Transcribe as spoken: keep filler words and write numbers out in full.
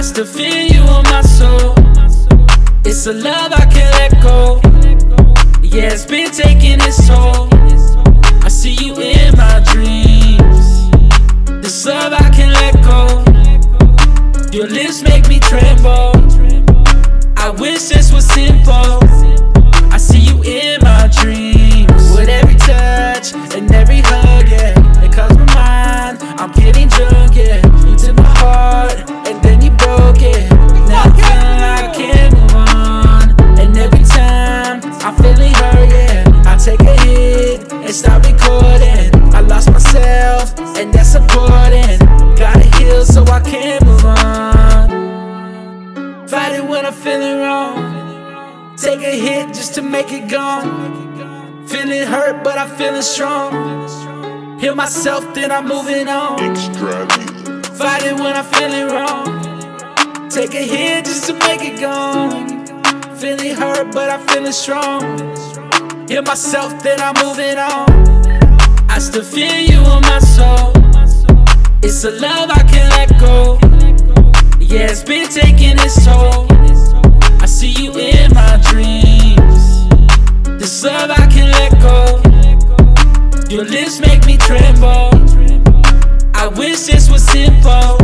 I still feel you on my soul. It's a love I can't let go. Yeah, it's been taking its toll. I see you in my dreams. This love I can't let go. Your lips make me tremble. I wish this was simple. I see you in my dreams. With every touch and every hug, yeah, it calms my mind, I'm getting drunk, yeah. You took my heart and then you broke it. Now I'm feeling like I can't move on. And every time I'm feeling hurt, yeah, I take a hit and start recording. I lost myself and that's important. Gotta heal so I can move on. Fight it when I'm feeling wrong. Take a hit just to make it gone. Feeling hurt but I'm feeling strong. Heal myself then I'm moving on. Fight it when I'm feeling wrong. Take a hit just to make it gone. Feeling hurt but I'm feeling strong. Heal myself then I'm moving on. I still feel you on my soul. It's a love I can't let go. Yeah, it's been taking its toll. I see you in my dreams. This love I can't let go. Your lips make me tremble. I wish this was simple.